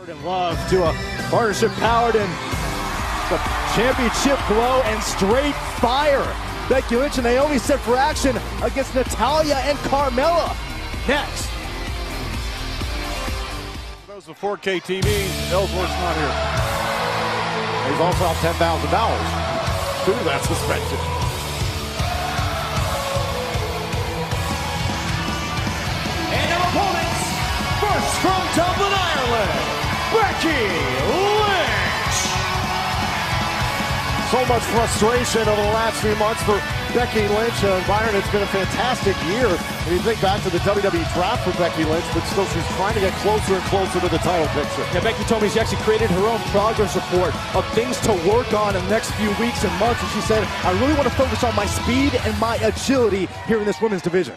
And love to a partnership powered in the championship glow and straight fire. Becky Lynch and Naomi set for action against Natalya and Carmella. Next. For those of 4K TV, Ellsworth's not here. He's also out $10,000 due to that suspension. And our opponents, first from Dublin, Ireland, Becky Lynch. So much frustration over the last few months for Becky Lynch. Byron, it's been a fantastic year. When you think back to the WWE draft for Becky Lynch, but still she's trying to get closer and closer to the title picture. Yeah, Becky told me she actually created her own progress report of things to work on in the next few weeks and months. And she said, I really want to focus on my speed and my agility here in this women's division.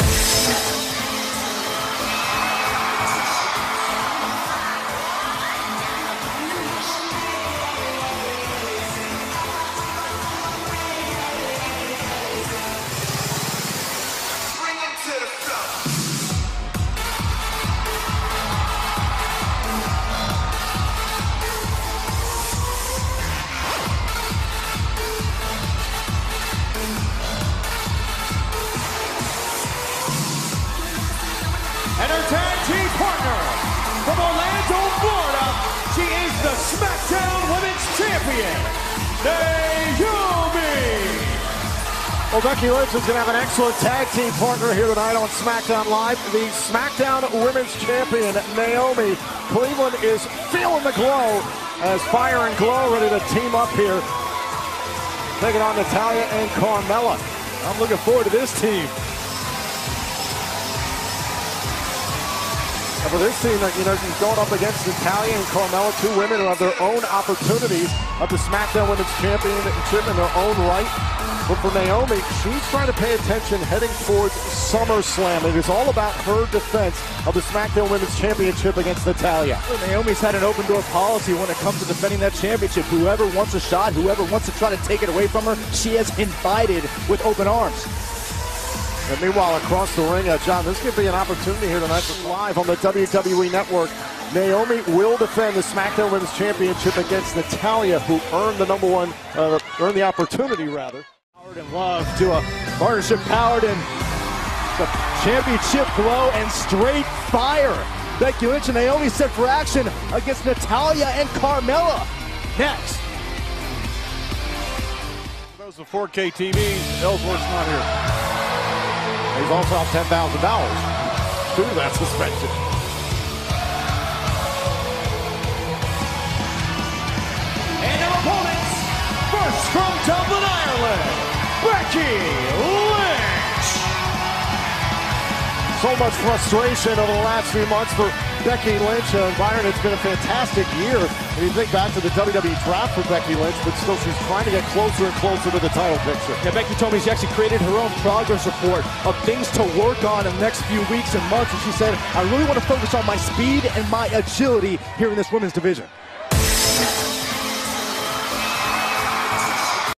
And her tag team partner from Orlando, Florida, she is the SmackDown Women's Champion, Naomi. Well, Becky Lynch is going to have an excellent tag team partner here tonight on SmackDown Live. The SmackDown Women's Champion, Naomi. Cleveland is feeling the glow as Fire and Glow ready to team up here, taking on Natalya and Carmella. I'm looking forward to this team. And for this team, she's going up against Natalya and Carmella, two women who have their own opportunities of the SmackDown Women's Championship in their own right. But for Naomi, she's trying to pay attention heading towards SummerSlam. It is all about her defense of the SmackDown Women's Championship against Natalya. Naomi's had an open door policy when it comes to defending that championship. Whoever wants a shot, whoever wants to try to take it away from her, she has invited with open arms. And meanwhile, across the ring, John, this could be an opportunity here tonight live on the WWE Network. Naomi will defend the SmackDown Women's Championship against Natalya, who earned the opportunity, rather. And love to a partnership powered in the championship glow and straight fire. Becky Lynch and Naomi set for action against Natalya and Carmella. Next. For those of 4K TV, Ellsworth's not here. He's also out $10,000 due to that suspension. And our opponents, first from Dublin, Ireland, Becky Lynch. So much frustration over the last few months for Becky Lynch. Byron, it's been a fantastic year. When you think back to the WWE draft for Becky Lynch, but still she's trying to get closer and closer to the title picture. Yeah, Becky told me she actually created her own progress report of things to work on in the next few weeks and months. And she said, I really want to focus on my speed and my agility here in this women's division.